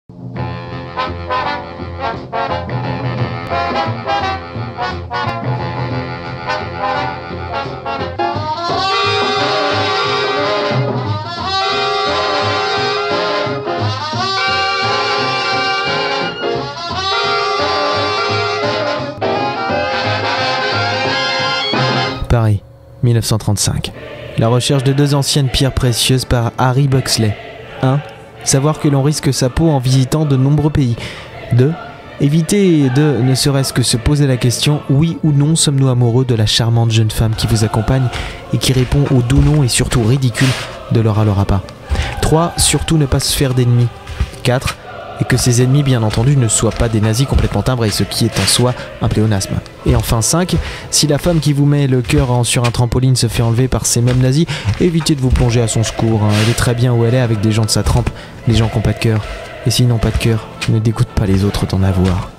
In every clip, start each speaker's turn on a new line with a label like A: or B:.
A: Paris, 1935. La recherche de 2 anciennes pierres précieuses par Harry Buxley. 1. Savoir que l'on risque sa peau en visitant de nombreux pays. 2. Éviter de ne serait-ce que se poser la question oui ou non sommes-nous amoureux de la charmante jeune femme qui vous accompagne et qui répond au doux nom et surtout ridicule de Laura Lorapa. 3. Surtout ne pas se faire d'ennemis. 4. Et que ces ennemis, bien entendu, ne soient pas des nazis complètement timbrés, ce qui est en soi un pléonasme. Et enfin 5, si la femme qui vous met le cœur sur un trampoline se fait enlever par ces mêmes nazis, évitez de vous plonger à son secours. Elle est très bien où elle est avec des gens de sa trempe, des gens qui n'ont pas de cœur. Et s'ils n'ont pas de cœur, ne dégoûtent pas les autres d'en avoir.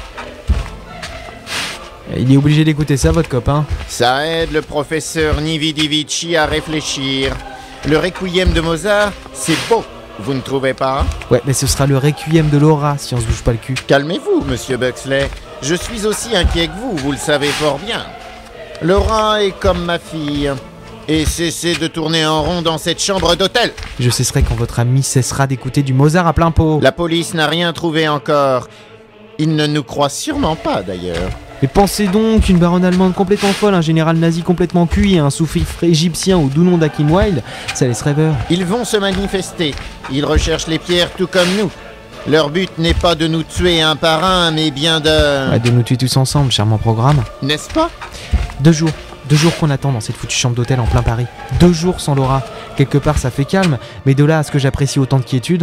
A: Il est obligé d'écouter ça, votre copain?
B: Ça aide le professeur Nividivici à réfléchir. Le requiem de Mozart, c'est beau. Vous ne trouvez pas?
A: Ouais, mais ce sera le requiem de Laura si on se bouge pas le cul.
B: Calmez-vous, monsieur Buxley. Je suis aussi inquiet que vous le savez fort bien. Laura est comme ma fille. Et cessez de tourner en rond dans cette chambre d'hôtel.
A: Je cesserai quand votre ami cessera d'écouter du Mozart à plein pot.
B: La police n'a rien trouvé encore. Ils ne nous croient sûrement pas, d'ailleurs.
A: Mais pensez donc, une baronne allemande complètement folle, un général nazi complètement cuit, un sous-fifre égyptien au doux nom d'Hakim Wilde, ça laisse rêveur.
B: Ils vont se manifester. Ils recherchent les pierres tout comme nous. Leur but n'est pas de nous tuer un par un, mais bien de...
A: Ouais, de nous tuer tous ensemble, charmant programme.
B: N'est-ce pas?
A: 2 jours. 2 jours qu'on attend dans cette foutue chambre d'hôtel en plein Paris. 2 jours sans Laura. Quelque part ça fait calme, mais de là à ce que j'apprécie autant de quiétude...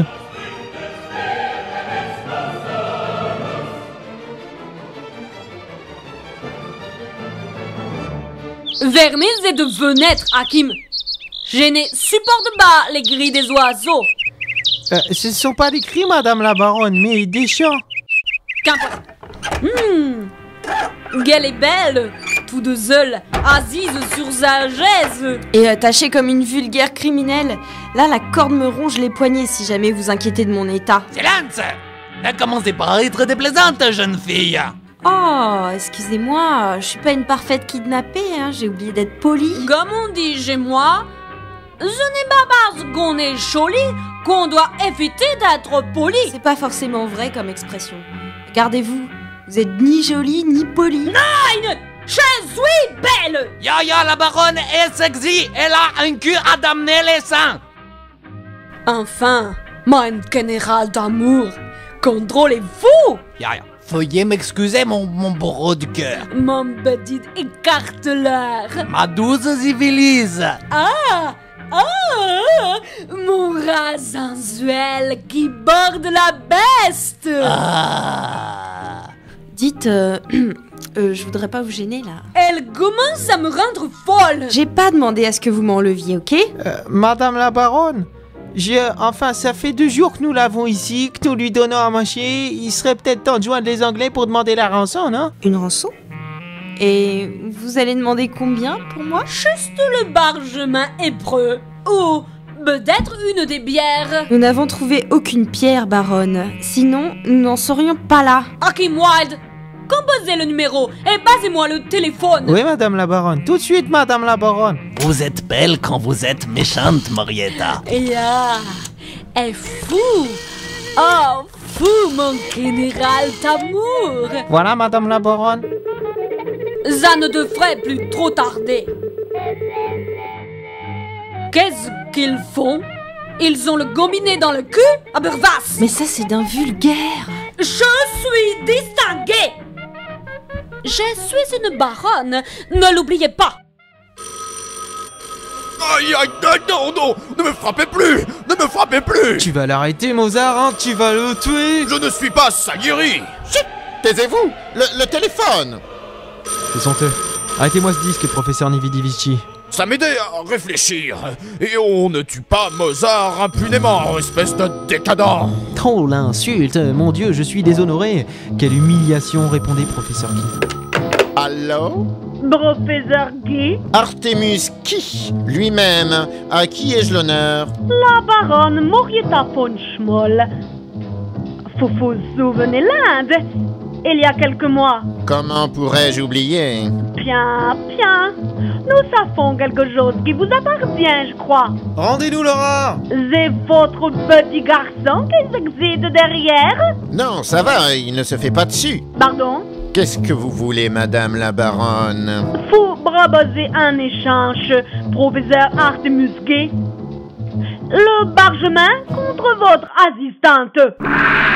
C: Vermez et de fenêtres, Hakim. Je ne supporte pas les cris des oiseaux.
A: Ce ne sont pas des cris, madame la baronne, mais des chants.
C: Qu'importe. Qu'elle est belle, toute seule, assise sur sa chaise.
D: Et attachée comme une vulgaire criminelle. Là, la corde me ronge les poignets si jamais vous inquiétez de mon état.
E: Silence! Ne commencez pas à être déplaisante, jeune fille.
D: Oh, excusez-moi, je suis pas une parfaite kidnappée, hein, j'ai oublié d'être polie.
C: Comme on dit chez moi, ce n'est pas parce qu'on est joli qu'on doit éviter d'être poli.
D: C'est pas forcément vrai comme expression. Regardez-vous, vous êtes ni jolie ni polie.
C: Nein! Je suis belle!
E: Ya, la baronne est sexy, elle a un cul à damner les seins.
C: Enfin, mon général d'amour, contrôlez-vous!
E: Ya. Veuillez m'excuser, mon beau du cœur.
C: Mon petit écarteleur.
E: Ma douce civilise.
C: Mon rat sensuel qui borde la beste.
D: Dites, je voudrais pas vous gêner là.
C: Elle commence à me rendre folle.
D: J'ai pas demandé à ce que vous m'enleviez, ok?
A: Madame la baronne, enfin, ça fait 2 jours que nous l'avons ici, que nous lui donnons à manger. Il serait peut-être temps de joindre les Anglais pour demander la rançon, non?
D: Une rançon? Et vous allez demander combien pour moi?
C: Juste le parchemin hébreu. Ou peut-être une des bières.
D: Nous n'avons trouvé aucune pierre, baronne. Sinon, nous n'en serions pas là.
C: Hakim Wilde, composez le numéro et passez-moi le téléphone.
A: Oui, madame la baronne. Tout de suite, madame la baronne.
E: Vous êtes belle quand vous êtes méchante, Marietta.
C: Est fou. Oh, fou, mon général d'amour.
A: Voilà, madame la baronne.
C: Ça ne devrait plus trop tarder. Qu'est-ce qu'ils font? Ils ont le gominé dans le cul? Ah ben vaste.
D: Mais ça, c'est d'un vulgaire.
C: Je suis distinguée. Je suis une baronne, ne l'oubliez pas.
F: Aïe, non, ne me frappez plus. Ne me frappez plus.
A: Tu vas l'arrêter, Mozart, hein? Tu vas le tuer.
F: Je ne suis pas Salieri.
B: Chut! Taisez-vous! Le téléphone!
A: C'est honteux. Arrêtez-moi ce disque, professeur Nividivici.
F: Ça m'aidait à réfléchir. Et on ne tue pas Mozart impunément, espèce de décadent.
A: Oh, l'insulte. Mon Dieu, je suis déshonoré. Quelle humiliation, répondez, professeur Guy.
B: Allô?
G: Professeur Guy?
B: Artemus qui? Lui-même. À qui ai-je l'honneur?
G: La baronne Marietta von Schmoll. Vous vous souvenez l'Inde, il y a quelques mois?
B: Comment pourrais-je oublier?
G: Bien, bien. Nous savons quelque chose qui vous appartient, je crois.
A: Rendez-nous, Laura!
G: C'est votre petit garçon qui s'existe derrière?
B: Non, ça va, il ne se fait pas dessus.
G: Pardon?
B: Qu'est-ce que vous voulez, madame la baronne?
G: Vous proposez un échange, professeur Artemus Gay. Le parchemin contre votre assistante.